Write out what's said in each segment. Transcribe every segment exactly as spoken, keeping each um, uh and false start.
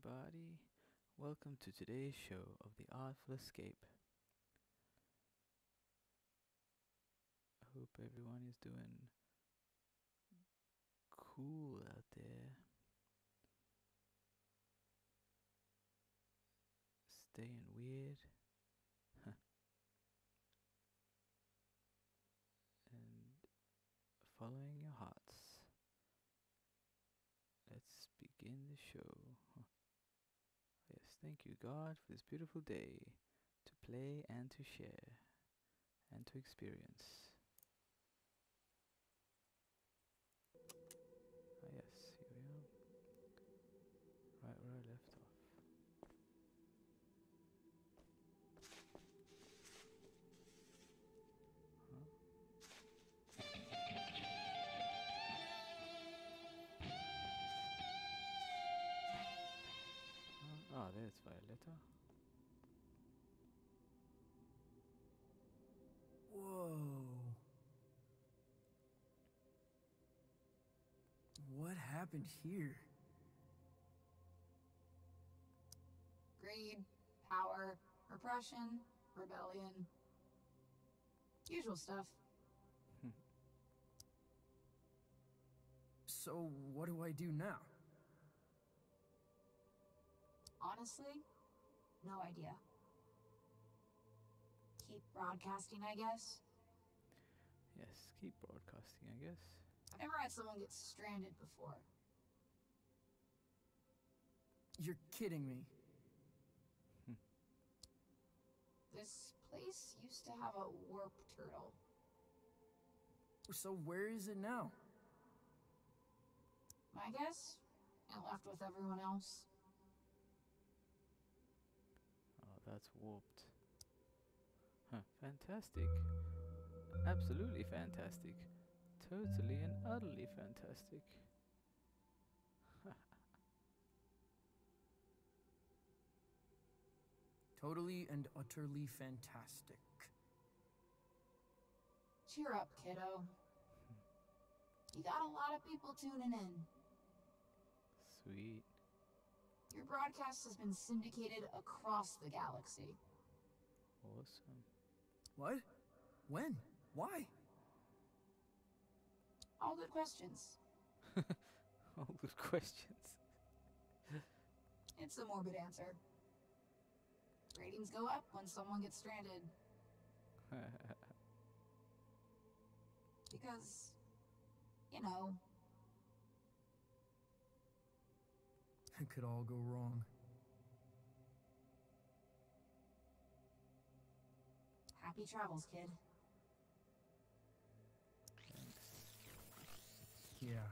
everybody. Welcome to today's show of the Artful Escape. I hope everyone is doing cool out there. Staying weird. And following your hearts. Let's begin the show. Yes, thank you, God, for this beautiful day to play and to share and to experience. Ah, yes, here we are. Right where I left off. Huh? Ah, there's Violetta. Whoa. What happened here? Greed, power, repression, rebellion. Usual stuff. So what do I do now? Honestly, no idea. Keep broadcasting, I guess. Yes, keep broadcasting, I guess. I've never had someone get stranded before. You're kidding me. This place used to have a warp turtle. So where is it now? My guess? It left with everyone else. Oh, that's warped. Huh, fantastic. Absolutely fantastic. Totally and utterly fantastic. Totally and utterly fantastic. Cheer up, kiddo. You got a lot of people tuning in. Sweet. Your broadcast has been syndicated across the galaxy. Awesome. What? When? Why? All good questions. All good questions. It's a morbid answer. Ratings go up when someone gets stranded. Because, you know, It could all go wrong. happy travels, kid. Yeah.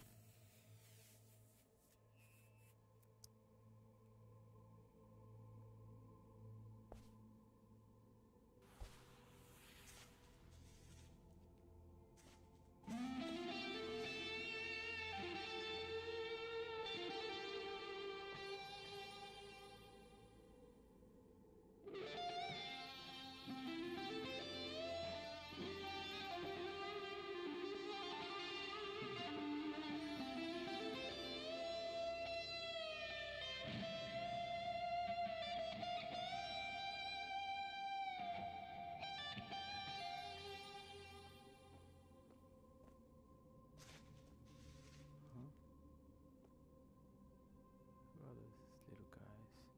Huh? Who are those little guys?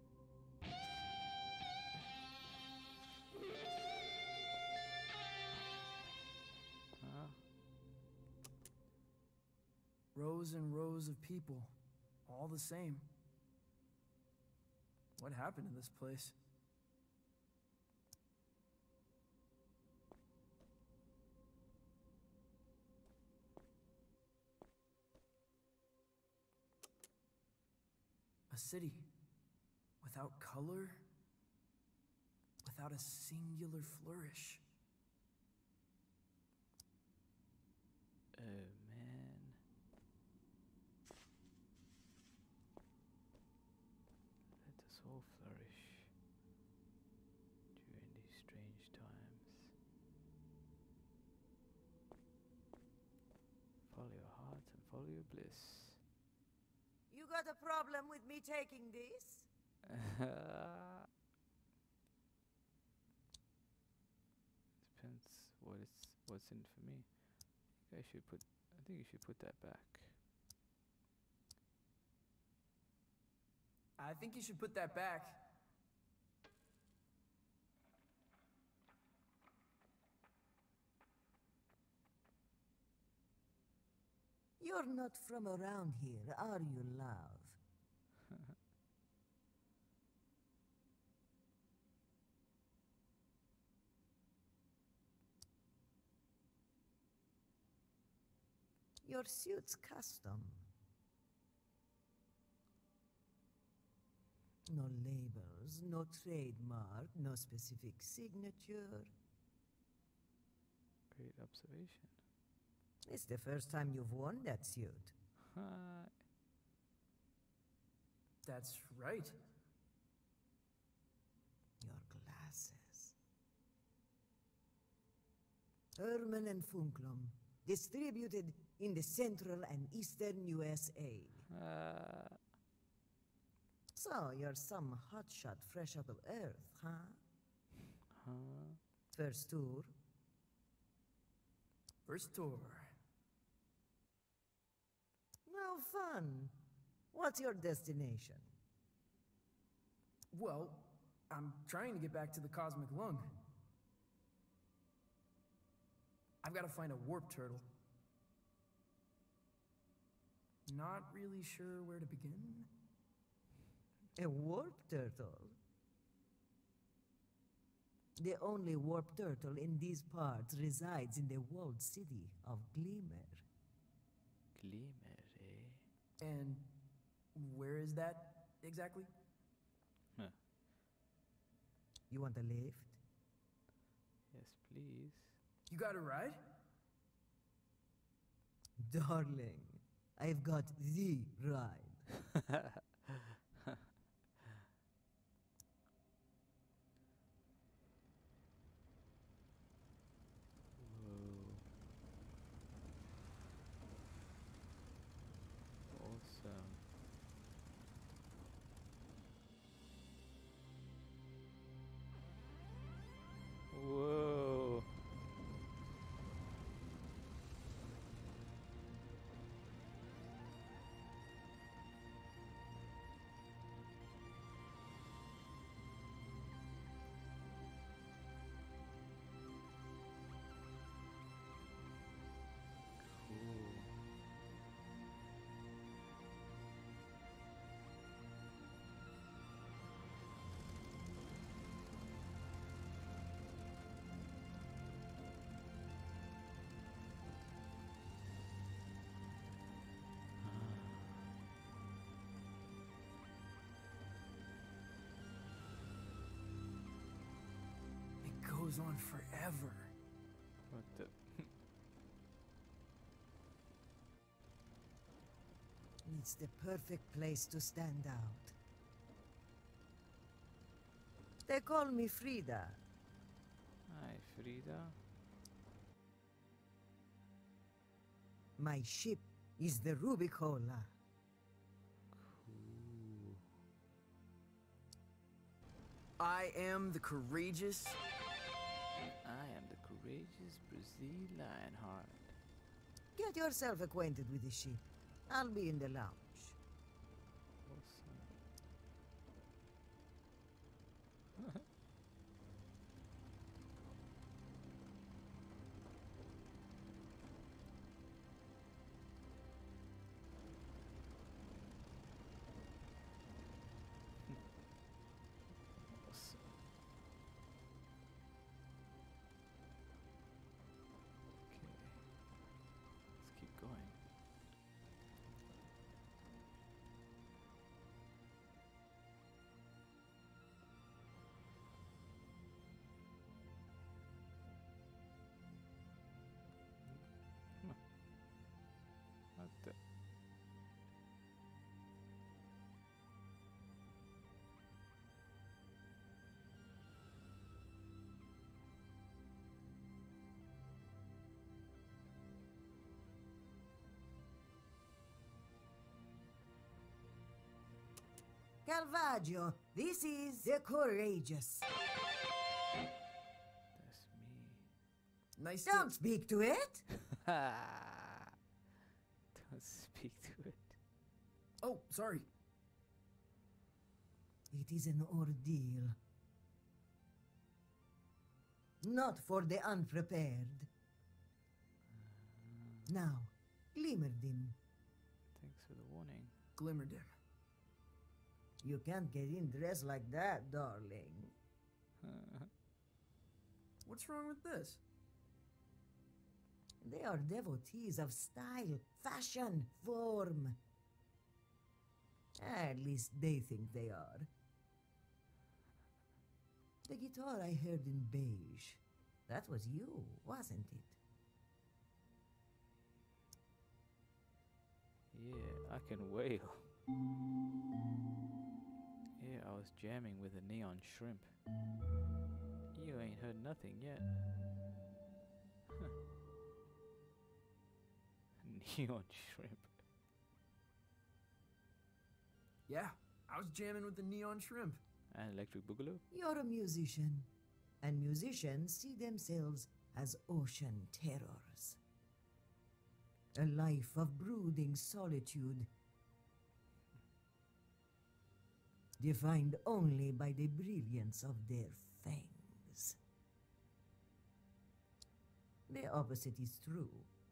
Huh? Rows and rows of people. All the same. What happened to this place? A city. Without color. Without a singular flourish. Oh man. Let us all flourish during these strange times. Follow your heart and follow your bliss. You guys got a problem with me taking this? Depends what it's what's in it for me. I think I should put I think you should put that back. I think you should put that back. You're not from around here, are you, love? Your suit's custom. No labels, no trademark, no specific signature. Great observation. It's the first time you've worn that suit. Hi. That's right. Your glasses. Herman and Funklum, distributed in the central and eastern U S A. Uh, So, you're some hotshot fresh out of Earth, huh? huh? First tour? First tour. No fun. What's your destination? Well, I'm trying to get back to the cosmic lung. I've got to find a warp turtle. Not really sure where to begin. A warp turtle? The only warp turtle in these parts resides in the walled city of Glimmer. Glimmer, eh? And where is that exactly? Huh. You want a lift? Yes, please. You got a ride? Darling, I've got the ride. Whoa. Awesome. Whoa. Cool. It goes on forever. What the? It's the perfect place to stand out. They call me Frida. Hi, Frida. My ship is the Rubicola. Cool. I am the courageous. I am the courageous Brazil Lionheart. Get yourself acquainted with the ship. I'll be in the lounge. Awesome. Awesome. Okay. Let's keep going. Caravaggio, this is the courageous. That's me. Nice Don't to... speak to it. Don't speak to it. Oh, sorry. It is an ordeal. Not for the unprepared. Now, Glimmerdim. Thanks for the warning. Glimmerdim. You can't get in dressed like that, darling. What's wrong with this? They are devotees of style, fashion, form. At least they think they are. The guitar I heard in beige, that was you, wasn't it? Yeah, I can wail. Yeah, I was jamming with a neon shrimp. You ain't heard nothing yet. Neon shrimp. Yeah, I was jamming with the neon shrimp. And electric boogaloo? You're a musician, and musicians see themselves as ocean terrors. A life of brooding solitude, defined only by the brilliance of their fangs. The opposite is true.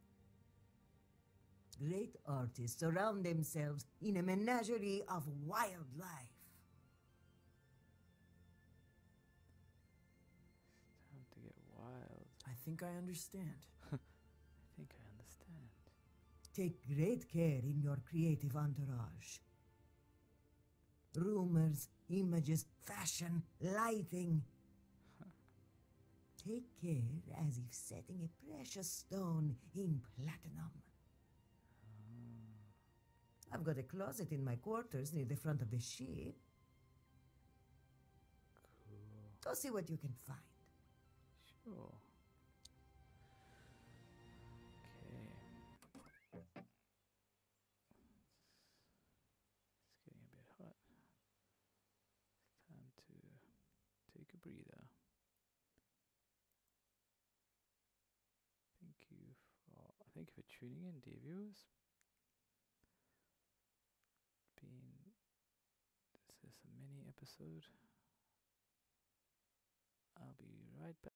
Great artists surround themselves in a menagerie of wildlife. It's time to get wild. I think I understand. I think I understand. Take great care in your creative entourage. Rumors, images, fashion, lighting. Take care as if setting a precious stone in platinum. I've got a closet in my quarters near the front of the ship. Cool. Go see what you can find. Sure. Okay. It's getting a bit hot. It's time to take a breather. Thank you for thank you for tuning in, dear viewers. Been this is a mini episode. I'll be right back.